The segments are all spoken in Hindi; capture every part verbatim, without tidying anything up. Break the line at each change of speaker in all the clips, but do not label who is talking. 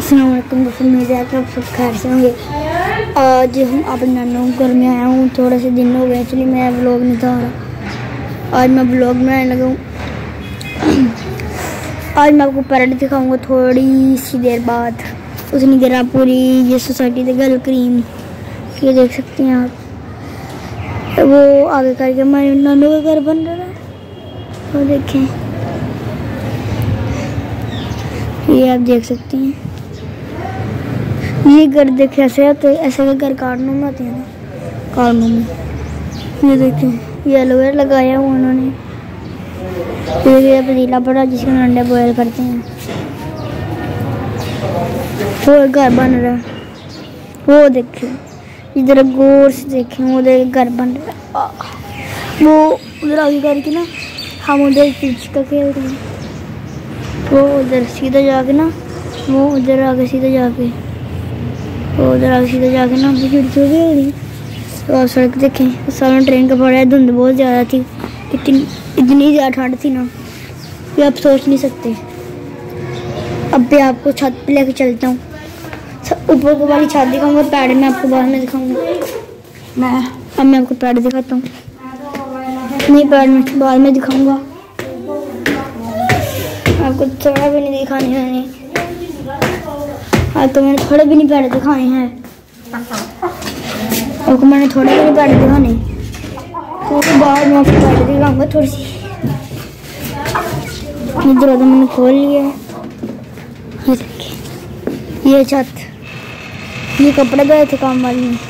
अस्सलाम वालेकुम दोस्तों, उम्मीद है कि आप सब खैर से होंगे। आज हम अपने नानों के घर में आया हूँ। थोड़े से दिन हो गए, इसलिए मैं व्लॉग नहीं था रहा। आज मैं व्लॉग बनाने लगा हूँ। आज मैं आपको पैरेट दिखाऊंगा थोड़ी सी देर बाद। उतनी देर आप पूरी ये सोसाइटी दे गल क्रीम ये देख सकते हैं आप। वो आगे करके हमारे नानों का घर बन रहा है, वो देखें, ये आप देख सकते हैं। ये घर देखे ऐसे आते, ऐसे घर कार्टनों में आते हैं ना, कार्टनों में। ये देखें, ये एलोवेरा लगाया हुआ उन्होंने। ये पतीला पड़ा जिसके अंडे बॉयल करते हैं। वो घर बन रहा है, वो देखें, इधर गौर से देखें, वो उधर घर बन रहा है। वो उधर आगे करके ना हम उधर पिच का खेल रहे हैं। वो उधर सीधा जाके ना, वो उधर आगे सीधा जाके, वो उधर आगे सीधा जाके ना खिड़की हो गई। तो आप सड़क देखें, सामने ट्रेन का पड़ा है। धुंध बहुत ज़्यादा थी, इतनी इतनी ज़्यादा ठंड थी ना कि आप सोच नहीं सकते। अब भी आपको छत पे लेके चलता हूँ। ऊपर को वाली छत दिखाऊंगा, पैड में आपको बाद में दिखाऊंगा। मैं अब मैं आपको पैड दिखाता हूँ। नहीं, पैड में बाद में दिखाऊंगा। आपको थोड़ा भी नहीं दिखाने हैं। आज तो मैंने थोड़े भी नहीं पैड दिखाए हैं। आपको मैंने थोड़े भी नहीं पैड दिखाने, तो बाद में आपको पैड दिखाऊंगा थोड़ी सी। दरवाजा मैंने खोल लिया है। ये देखिए, ये छत, ये कपड़े गए थे काम वाली में।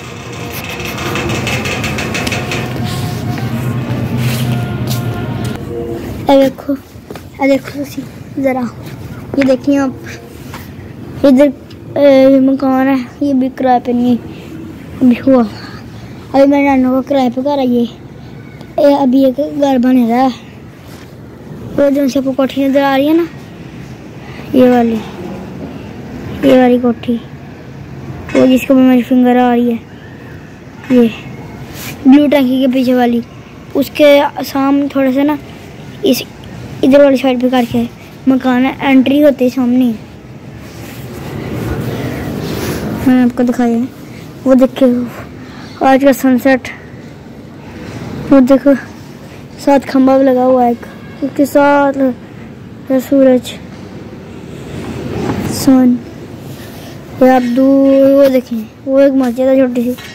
ये देखो, ये देखो ज़रा, ये देखिए आप, इधर मकान है, ये भी किराए पे नहीं अभी हुआ। अभी मेरे नानों को किराए पे घर आई है। अभी एक घर बन रहा है। वो जो से आपको कोठी नजर आ रही है ना, ये वाली ये वाली कोठी, वो जिसको मेरी फिंगर आ रही है, ये ब्लू टंकी के पीछे वाली, उसके सामने थोड़ा सा ना इस इधर वाली साइड पे करके मकान है। एंट्री होते सामने मैंने आपको दिखाया है। वो देखिए आज का सनसेट, वो देखो साथ खंबा भी लगा हुआ है, उसके साथ सूरज सन। आप दूर वो देखें, वो एक मस्जिद है छोटी सी,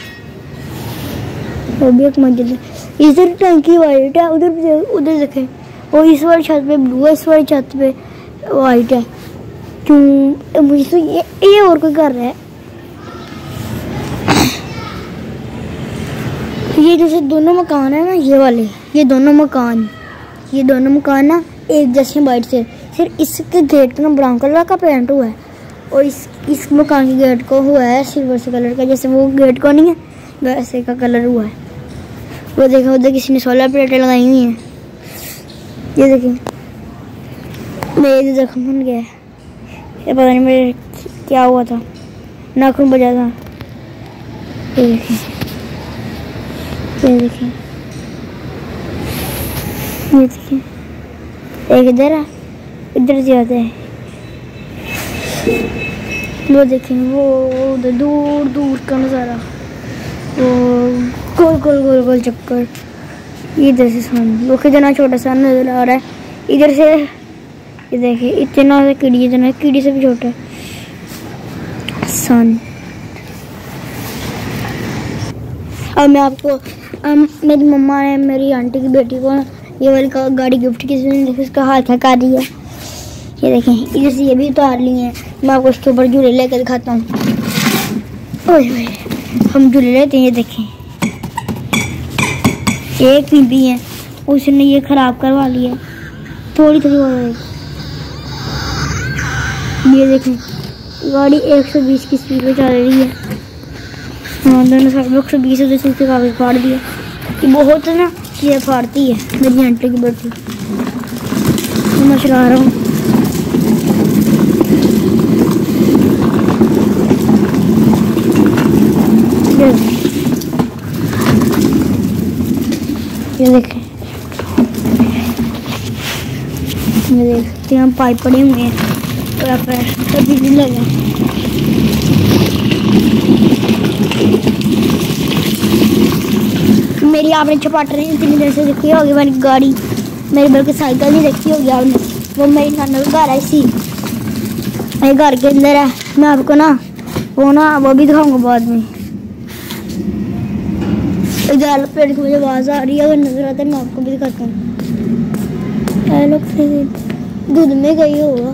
वो भी एक मस्जिद है। इधर टंकी वाइट है, उधर उधर देखें, वो इस वाली छत पे ब्लू है, इस वाली छत पे वाइट है। क्यों मुझे तो ये ये और कोई कर रहा है। ये जैसे दोनों मकान है ना, ये वाले, ये दोनों मकान ये दोनों मकान ना एक जैसे वाइट से, सिर्फ इसके गेट का ब्राउन कलर का पेंट हुआ है, और इस इस मकान के गेट को हुआ है सिल्वर से कलर का। जैसे वो गेट को नहीं है वैसे का कलर हुआ है। वो देखो, उधर किसी ने सोलर प्लेटें लगाई हुई हैं। ये देखिए, मेरे जख्म बन गया है, ये पता नहीं मेरे क्या हुआ था, नाखून बजा था। ये देखिए, ये देखिए, ये देखिए, एक इधर है, इधर ज्यादा है। वो देखें, वो उधर दूर दूर का नज़ारा, वो गोल गोल गोल गोल चक्कर। इधर से सामने वो कितना छोटा सा नजर आ रहा है। इधर से ये देखिए, इतना सा कीड़ी, इतना कीड़ी से भी छोटा है सन। अब मैं आपको um, मेरी मम्मा ने मेरी आंटी की बेटी को ये वाली गाड़ी गिफ्ट की, देखिए उसका हाथ क्या कर रही है। ये देखें, इधर से ये भी उतार ली है। मैं आपको इसके ऊपर झूले लेकर दिखाता हूँ। ओए हम झूले लेते हैं। ये देखें, एक बीबी है, उसने ये खराब करवा लिया थोड़ी थोड़ी हो रही। ये देखें, गाड़ी एक सौ बीस की स्पीड पे चल रही है। हाँ, दोनों साइड एक सौ बीस उधर से कागज फाड़ दिया। ये बहुत ना ये फाड़ती है मेरी आंटी की बेटी। मैं चला रहा हूँ। ये देखें, ये देख सकते हैं, पाइप पड़े हुए हैं। बिजली लगा मेरी आपने चपाटर नहीं इतनी देर से देखी होगी मेरी गाड़ी मेरी बल्कि साइकिल नहीं देखी होगी आपने। वो मेरी नाना का घर है इसी मेरे घर के अंदर है। मैं आपको ना वो ना वो भी दिखाऊंगा बाद में। इधर पेड़ की मुझे आवाज़ आ रही है अगर नजर आता है मैं आपको भी दिखाता हूँ। दूध में गई होगा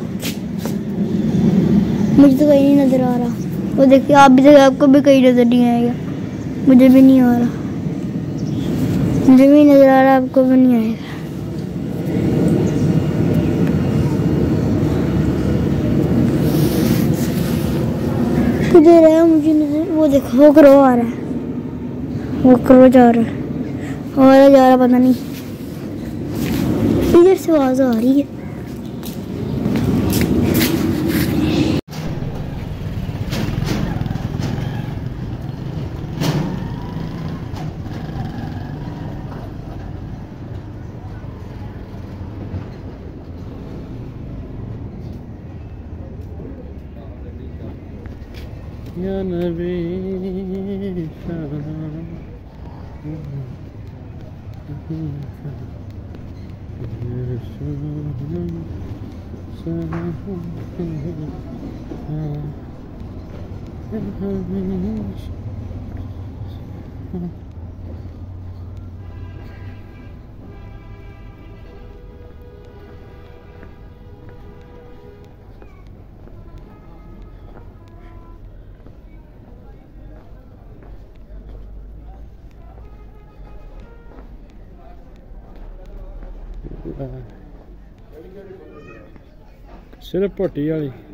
मुझे तो कहीं नहीं नजर आ रहा। वो देखिए आप भी देखिए आपको भी कहीं नजर नहीं आएगा। मुझे भी नहीं आ रहा मुझे भी नजर आ रहा आपको भी नहीं आएगा। किधर है मुझे नजर। वो देखो वो क्रो आ रहा है वो क्रो जा रहा है और जा रहा पता नहीं इधर से आवाज आ रही है।
या नबी सिर्फ भट्टी वाली